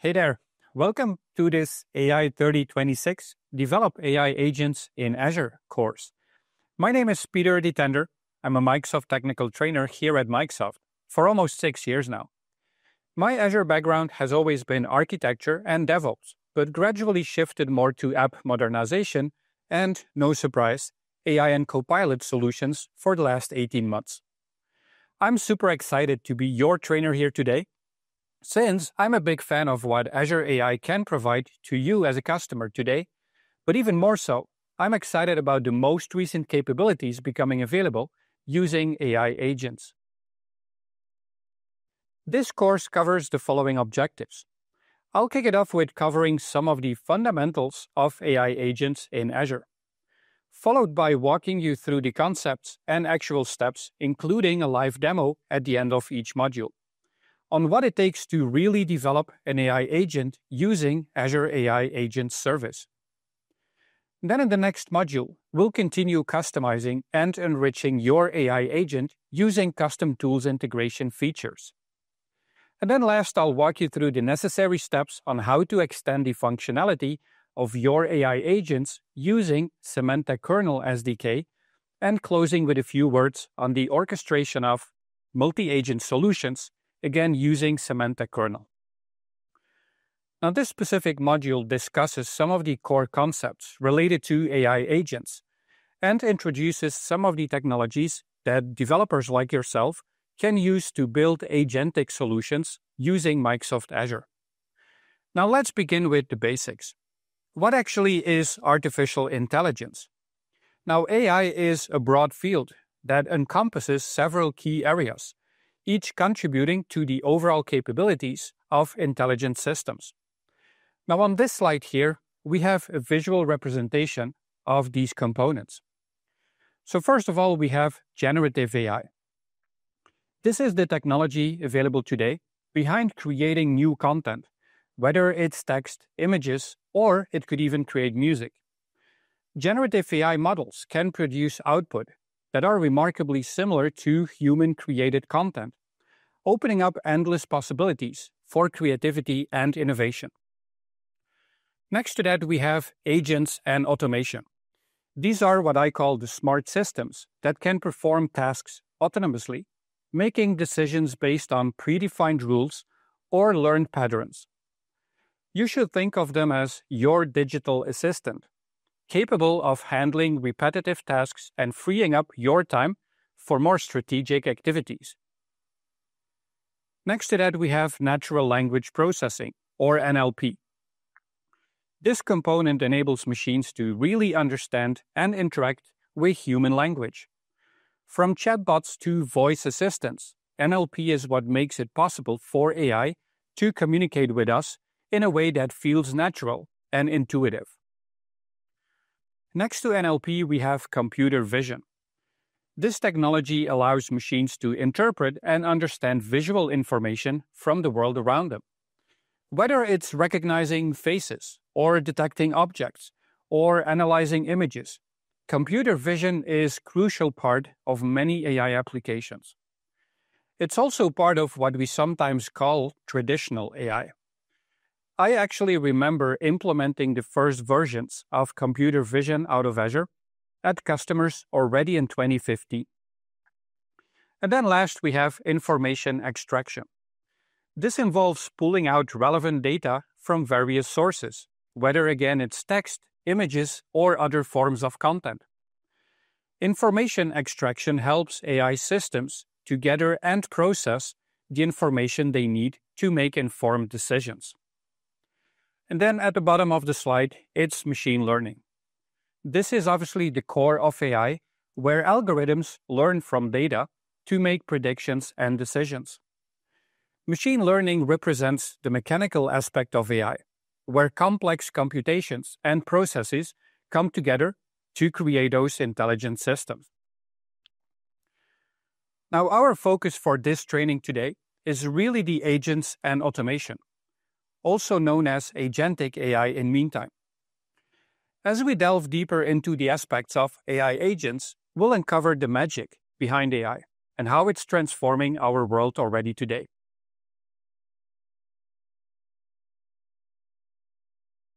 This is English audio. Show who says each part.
Speaker 1: Hey there, welcome to this AI-3026 Develop AI Agents in Azure course. My name is Peter De Tender. I'm a Microsoft technical trainer here at Microsoft for almost 6 years now. My Azure background has always been architecture and DevOps, but gradually shifted more to app modernization and, no surprise, AI and Copilot solutions for the last 18 months. I'm super excited to be your trainer here today, since I'm a big fan of what Azure AI can provide to you as a customer today, but even more so, I'm excited about the most recent capabilities becoming available using AI agents. This course covers the following objectives. I'll kick it off with covering some of the fundamentals of AI agents in Azure, followed by walking you through the concepts and actual steps, including a live demo at the end of each module, on what it takes to really develop an AI agent using Azure AI Agent Service. Then in the next module, we'll continue customizing and enriching your AI agent using custom tools integration features. And then last, I'll walk you through the necessary steps on how to extend the functionality of your AI agents using Semantic Kernel SDK, and closing with a few words on the orchestration of multi-agent solutions, again using Semantic Kernel. Now, this specific module discusses some of the core concepts related to AI agents and introduces some of the technologies that developers like yourself can use to build agentic solutions using Microsoft Azure. Now, let's begin with the basics. What actually is artificial intelligence? Now, AI is a broad field that encompasses several key areas, each contributing to the overall capabilities of intelligent systems. Now, on this slide here, we have a visual representation of these components. So first of all, we have generative AI. This is the technology available today behind creating new content, whether it's text, images, or it could even create music. Generative AI models can produce output that are remarkably similar to human-created content, opening up endless possibilities for creativity and innovation. Next to that, we have agents and automation. These are what I call the smart systems that can perform tasks autonomously, making decisions based on predefined rules or learned patterns. You should think of them as your digital assistant, capable of handling repetitive tasks and freeing up your time for more strategic activities. Next to that, we have natural language processing, or NLP. This component enables machines to really understand and interact with human language. From chatbots to voice assistants, NLP is what makes it possible for AI to communicate with us in a way that feels natural and intuitive. Next to NLP, we have computer vision. This technology allows machines to interpret and understand visual information from the world around them. Whether it's recognizing faces, or detecting objects, or analyzing images, computer vision is a crucial part of many AI applications. It's also part of what we sometimes call traditional AI. I actually remember implementing the first versions of computer vision out of Azure at customers already in 2015. And then last, we have information extraction. This involves pulling out relevant data from various sources, whether again it's text, images, or other forms of content. Information extraction helps AI systems to gather and process the information they need to make informed decisions. And then at the bottom of the slide, it's machine learning. This is obviously the core of AI, where algorithms learn from data to make predictions and decisions. Machine learning represents the mechanical aspect of AI, where complex computations and processes come together to create those intelligent systems. Now, our focus for this training today is really the agents and automation, also known as agentic AI in meantime. As we delve deeper into the aspects of AI agents, we'll uncover the magic behind AI and how it's transforming our world already today.